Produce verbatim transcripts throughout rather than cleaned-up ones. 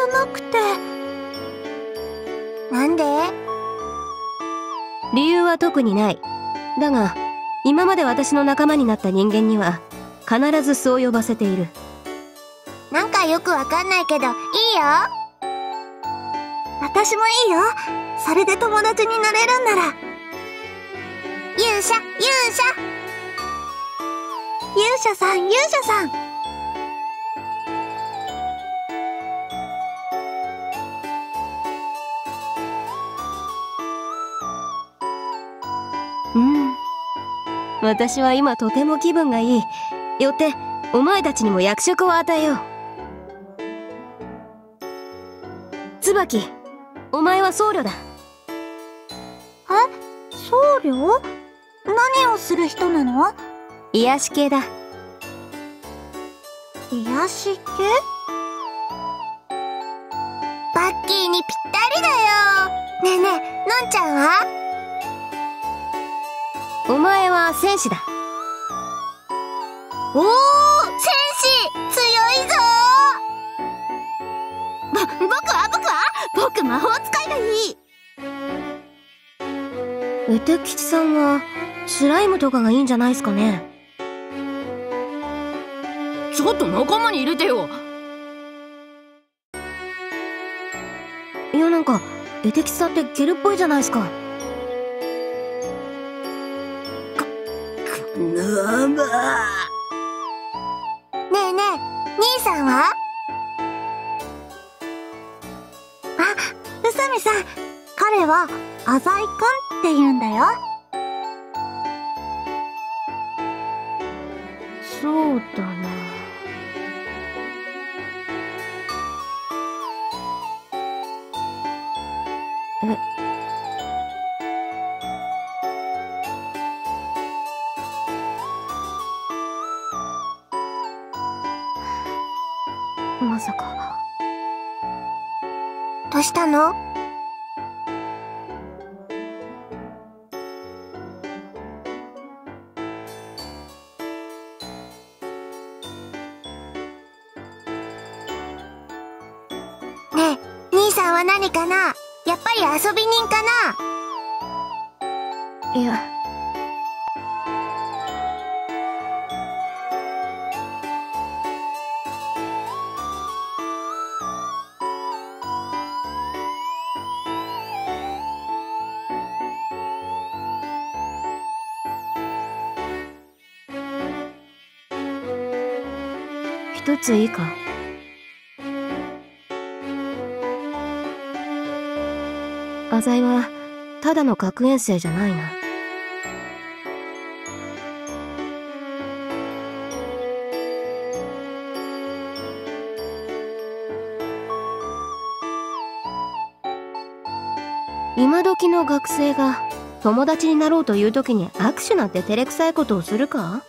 ゃなくて。なんで？ 理由は特にない。だが今まで私の仲間になった人間には必ずそう呼ばせている。 なんかよくわかんないけどいいよ。私もいいよ。それで友達になれるんなら。勇者、勇者、勇者さん、勇者さん。 うん、私は今とても気分がいい。よってお前たちにも役職を与えよう。椿、お前は僧侶だ。 え、僧侶？何をする人なの？ 癒し系だ。 癒し系？バッキーにぴったりだよ。ねえねえ、のんちゃんは？ お前は戦士だ。 おお、戦士強いぞ。ぼ、僕は僕は僕魔法使いがいい。 エテ吉さんはスライムとかがいいんじゃないですかね。 ちょっと仲間に入れてよ。 いや、なんかエテ吉さんってゲルっぽいじゃないですか。 ぬむ。ねえねえ、兄さんは？あ、宇佐美さん、彼は浅井くんって言うんだよ。 そうだな。え、まさか。 どうしたの？ねえ、兄さんは何かな？やっぱり遊び人かな？ いや、一ついいか？浅井はただの学園生じゃないな。今時の学生が友達になろうという時に握手なんて照れくさいことをするか？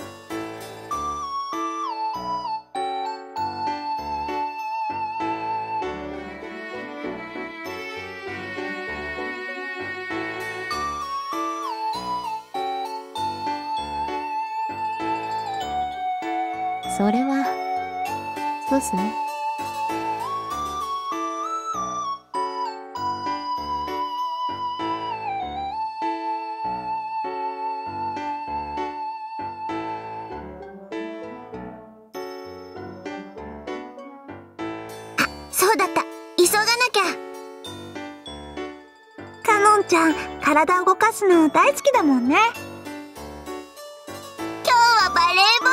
それはそうっすね。 そうだった、急がなきゃ。かのんちゃん、体を動かすの大好きだもんね。今日はバレーボ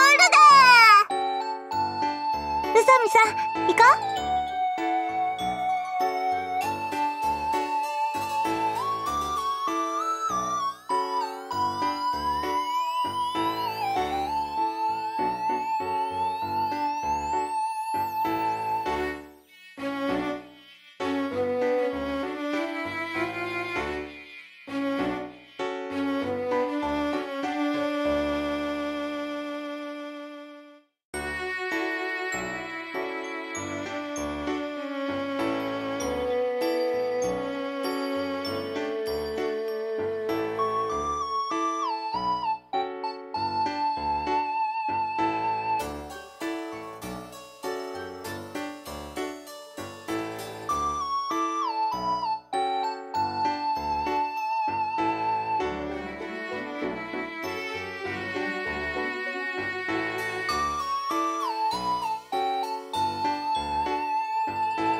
ールだ。宇佐美さん、行こう。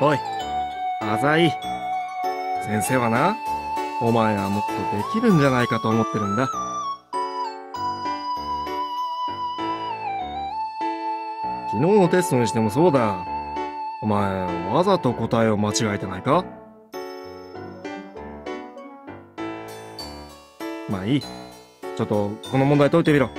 おい、浅井。先生はな、お前はもっとできるんじゃないかと思ってるんだ。昨日のテストにしてもそうだ。お前、わざと答えを間違えてないか？まあいい。ちょっと、この問題解いてみろ。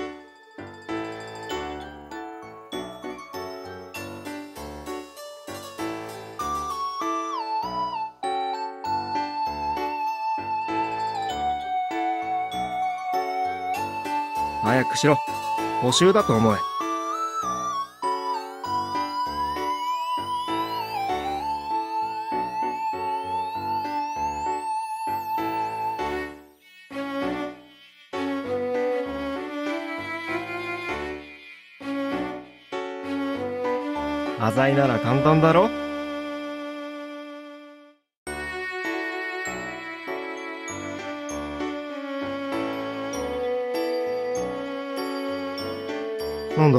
早くしろ。補習だと思え。浅井なら簡単だろ？なんだ？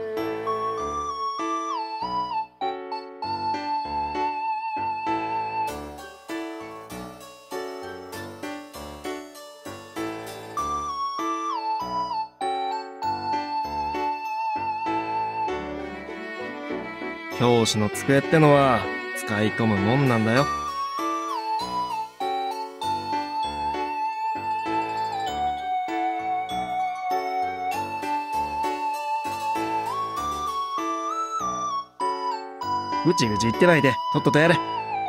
教師の机ってのは使い込むもんなんだよ。ぐちぐち言ってないで、とっととやれ。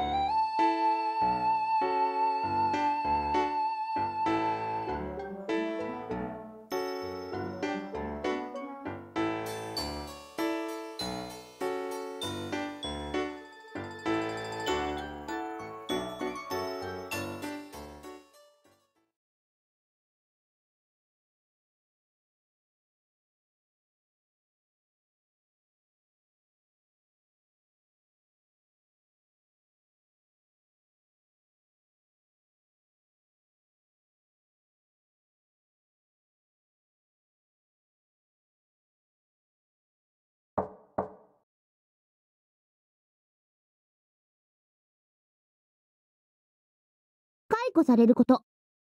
解雇されること。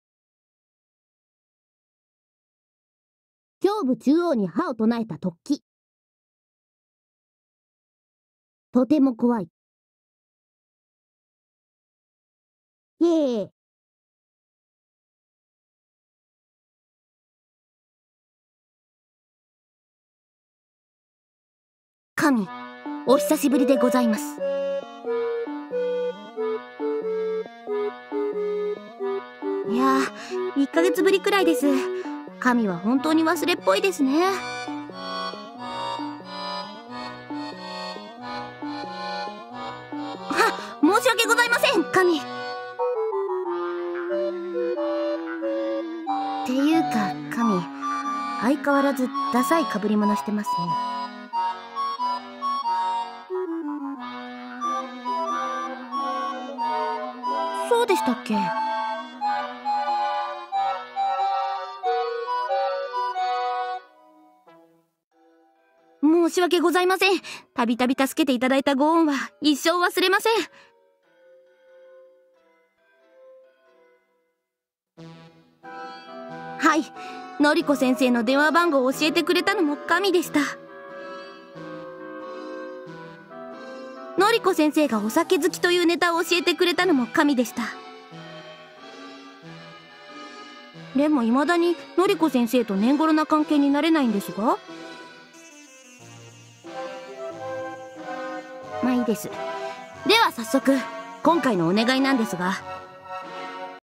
胸部中央に歯を唱えた突起。とても怖い。イエーイ。神、お久しぶりでございます。いやー、いっかげつぶりくらいです。神は本当に忘れっぽいですね。は、申し訳ございません、神。っていうか、神、相変わらずダサい被り物してますね。そうでしたっけ？申し訳ございません。たびたび助けていただいたご恩は一生忘れません。はい、のりこ先生の電話番号を教えてくれたのも神でした。のりこ先生がお酒好きというネタを教えてくれたのも神でした。でも未だにのりこ先生と年頃な関係になれないんですが。まあいいです。では早速今回のお願いなんですが、